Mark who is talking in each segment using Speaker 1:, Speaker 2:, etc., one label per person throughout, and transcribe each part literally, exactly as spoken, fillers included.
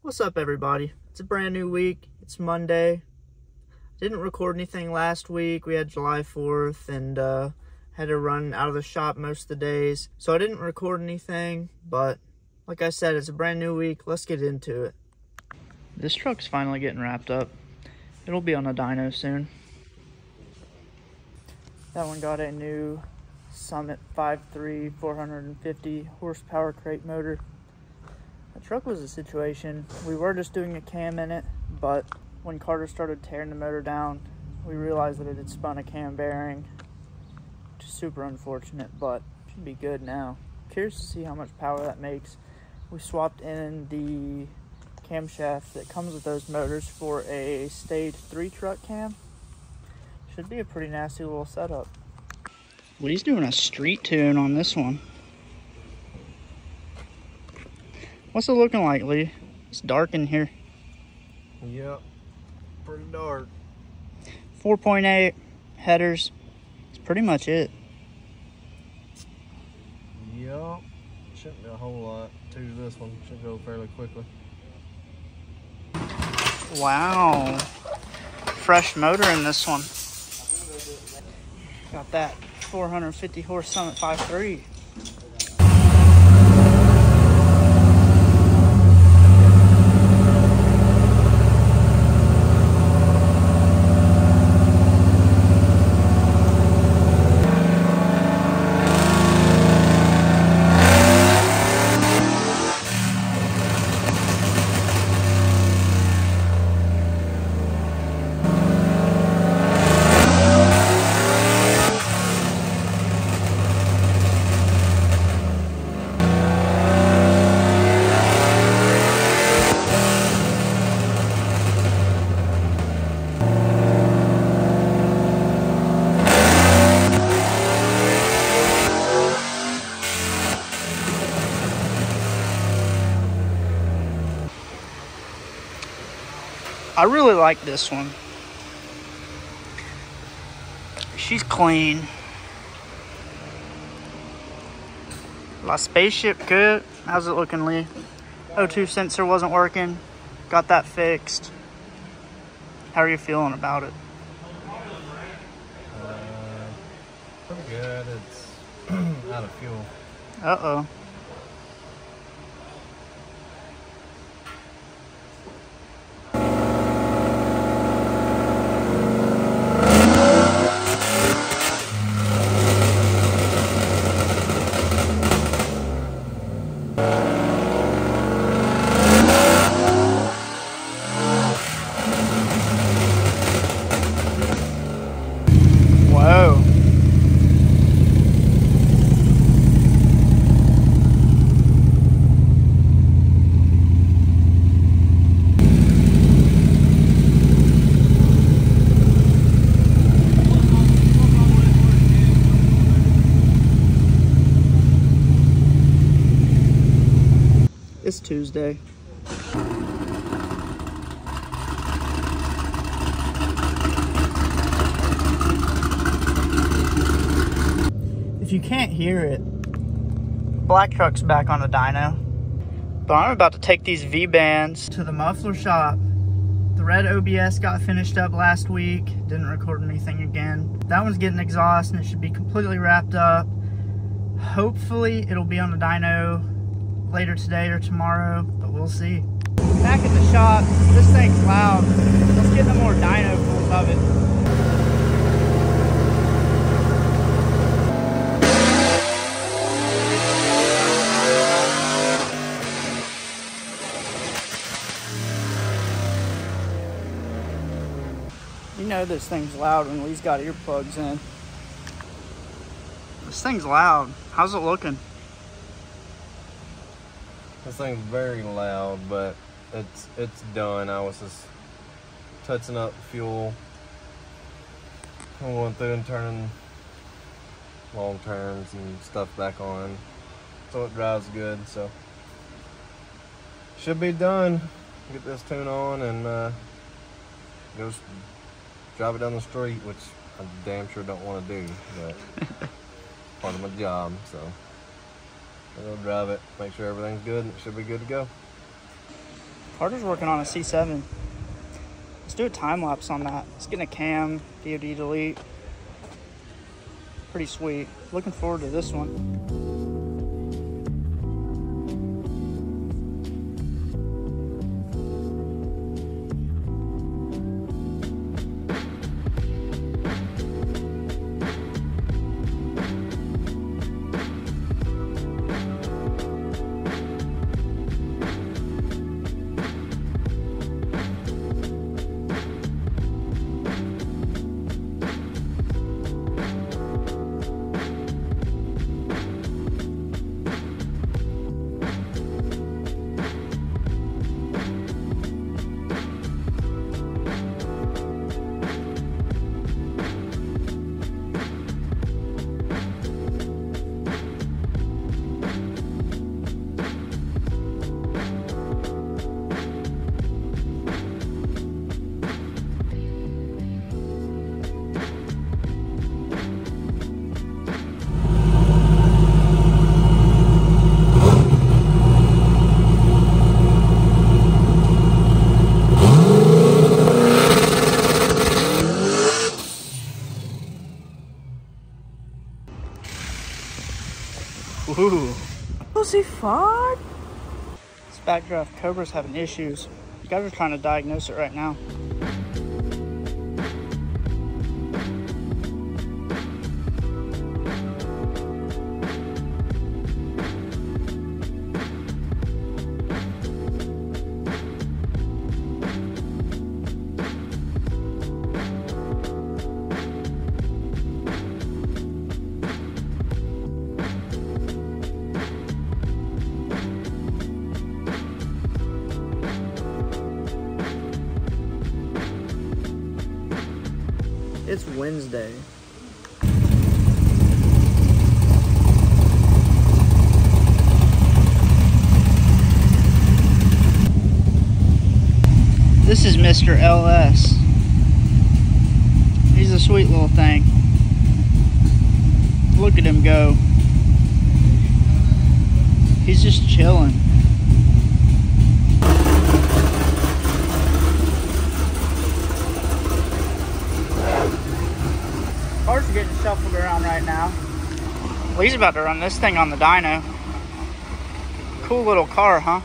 Speaker 1: What's up, everybody? It's a brand new week. It's Monday. Didn't record anything last week. We had July fourth and uh, had to run out of the shop most of the days. So I didn't record anything, but like I said, it's a brand new week. Let's get into it. This truck's finally getting wrapped up. It'll be on a dyno soon. That one got a new Summit five three four hundred fifty horsepower crate motor. The truck was a situation. We were just doing a cam in it, but when Carter started tearing the motor down, we realized that it had spun a cam bearing, which is super unfortunate, but should be good now. Curious to see how much power that makes. We swapped in the camshaft that comes with those motors for a stage three truck cam. Should be a pretty nasty little setup. Well, he's doing a street tune on this one. What's it looking like, Lee? It's dark in here.
Speaker 2: Yep, pretty dark.
Speaker 1: four point eight headers. That's pretty much it.
Speaker 2: Yep, shouldn't be a whole lot to this one. Should go fairly quickly.
Speaker 1: Wow. Fresh motor in this one. Got that four hundred fifty horse Summit five three. I really like this one. She's clean. My spaceship good. How's it looking, Lee? O two sensor wasn't working. Got that fixed. How are you feeling about it?
Speaker 2: Uh, pretty good. It's out of fuel.
Speaker 1: Uh-oh. Whoa. It's Tuesday. If you can't hear it, black truck's back on the dyno. But I'm about to take these V-bands to the muffler shop. The red O B S got finished up last week. Didn't record anything again. That one's getting exhaust and it should be completely wrapped up. Hopefully it'll be on the dyno later today or tomorrow, but we'll see. Back at the shop, this thing's loud. Let's get the more dyno pulls of it. You know this thing's loud when Lee's got earplugs in. This thing's loud. How's it looking?
Speaker 2: This thing's very loud, but it's it's done. I was just touching up fuel. I'm going through and turning long turns and stuff back on, so it drives good. So should be done. Get this tune on and uh, go drive it down the street, which I damn sure don't want to do, but part of my job. So I'll drive it, make sure everything's good, and it should be good to go.
Speaker 1: Carter's working on a C seven. Let's do a time lapse on that. Let's get a cam, D O D delete. Pretty sweet. Looking forward to this one. Ooh. Pussy five? This backdraft Cobra's having issues. You guys are trying to diagnose it right now. It's Wednesday. This is Mister L S. He's a sweet little thing. Look at him go. He's just chilling. Cars are getting shuffled around right now. Well, he's about to run this thing on the dyno. Cool little car, huh?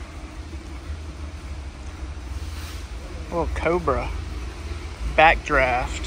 Speaker 1: A little Cobra. Backdraft.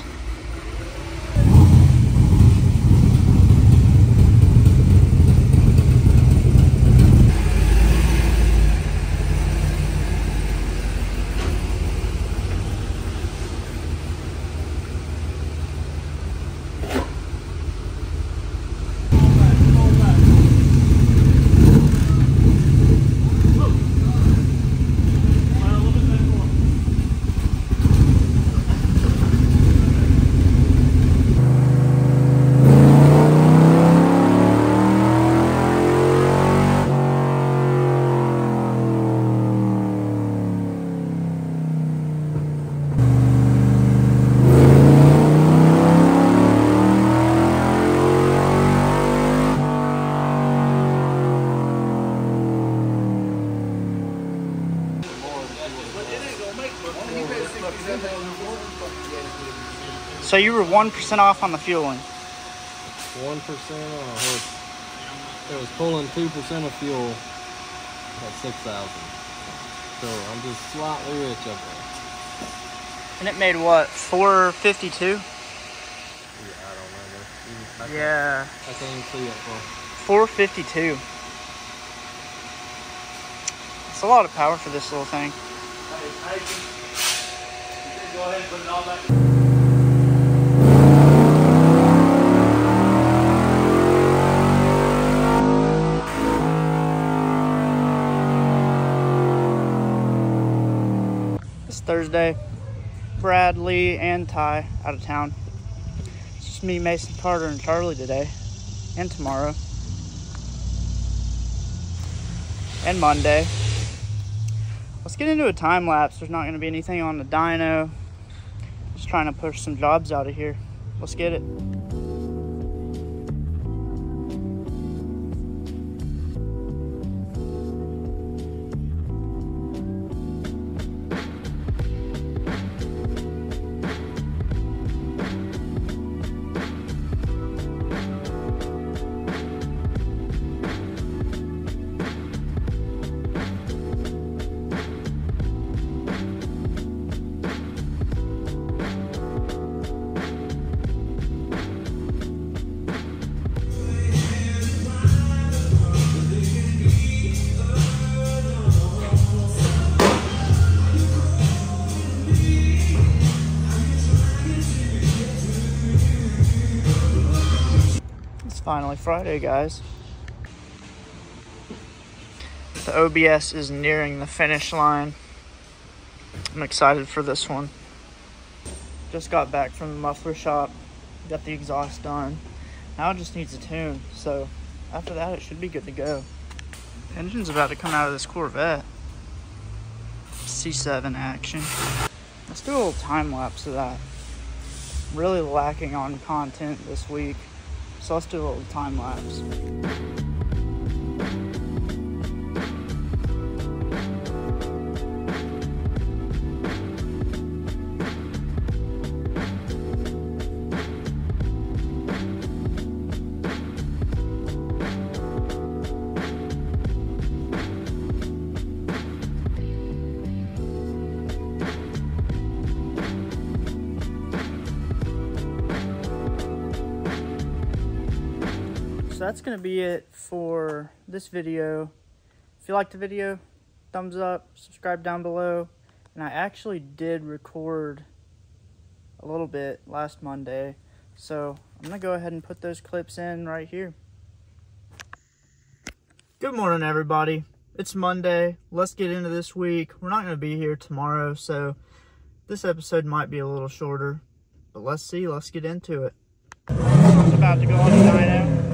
Speaker 1: So you were one percent off on the fueling.
Speaker 2: One percent on a horse. It was pulling two percent of fuel at six thousand. So I'm just slightly rich up there.
Speaker 1: And it made what? four fifty-two?
Speaker 2: Yeah, I don't remember. I
Speaker 1: Yeah.
Speaker 2: I can't even see it. For
Speaker 1: four fifty-two. It's a lot of power for this little thing.
Speaker 3: Hey, hey, go ahead and put it all back.
Speaker 1: Thursday. Bradley and Ty out of town. It's just me, Mason, Carter, and Charlie today. And tomorrow. And Monday. Let's get into a time lapse. There's not going to be anything on the dyno. Just trying to push some jobs out of here. Let's get it. Finally Friday, guys. The O B S is nearing the finish line. I'm excited for this one. Just got back from the muffler shop, got the exhaust done. Now it just needs a tune, so after that it should be good to go. Engine's about to come out of this Corvette. C seven action. Let's do a little time lapse of that. I'm really lacking on content this week, so let's do a little time lapse. So that's going to be it for this video. If you liked the video, thumbs up, subscribe down below. And I actually did record a little bit last Monday, so I'm going to go ahead and put those clips in right here. Good morning, everybody. It's Monday. Let's get into this week. We're not going to be here tomorrow, so this episode might be a little shorter. But let's see. Let's get into it. It's about to go on to Dyno.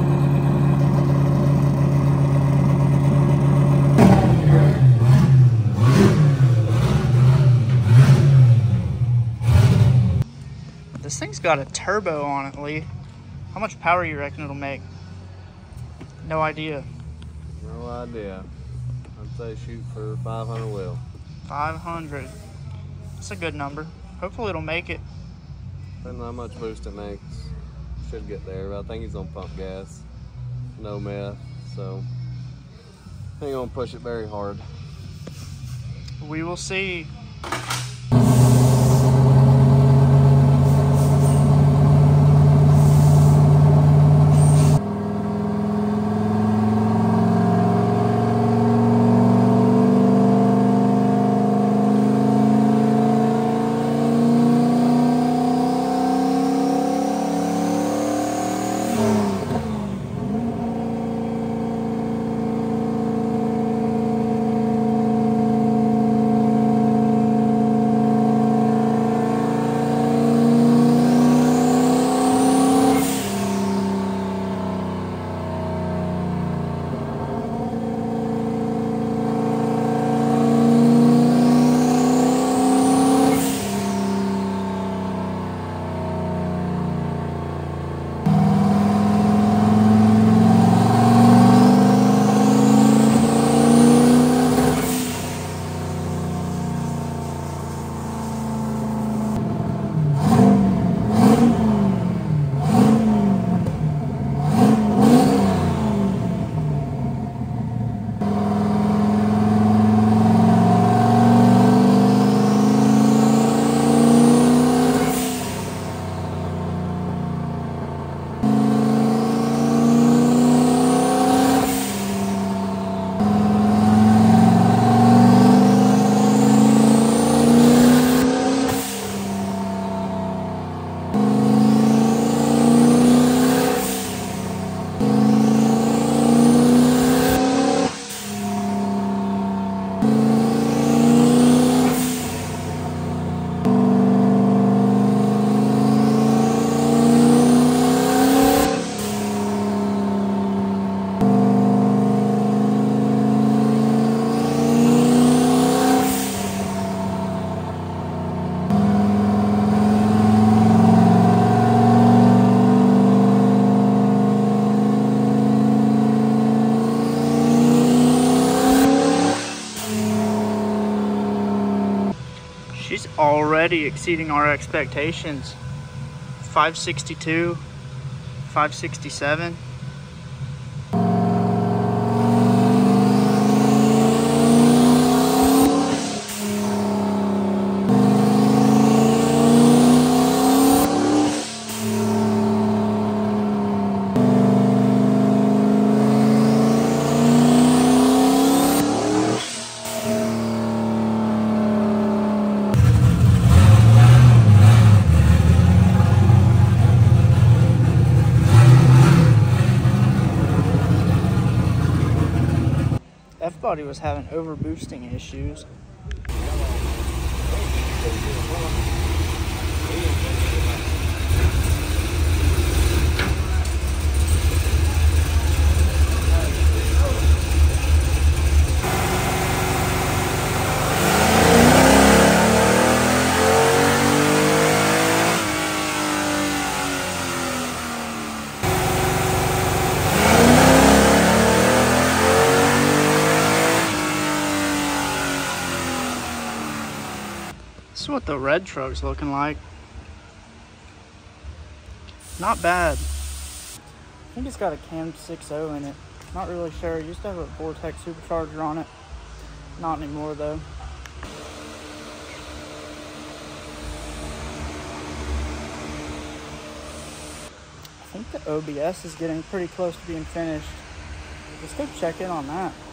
Speaker 1: This thing's got a turbo on it, Lee. How much power you reckon it'll make? No idea.
Speaker 2: No idea. I'd say shoot for five hundred wheel.
Speaker 1: five hundred. That's a good number. Hopefully it'll make it.
Speaker 2: Depending on how much boost it makes. Should get there, but I think he's on pump gas. No meth, so I ain't gonna push it very hard.
Speaker 1: We will see. She's already exceeding our expectations. five sixty-two, five sixty-seven. thought he was having overboosting issues. This is what the red truck's looking like. Not bad. I think it's got a Cam six oh in it. Not really sure. It used to have a Vortex supercharger on it. Not anymore though. I think the O B S is getting pretty close to being finished. Let's go check in on that.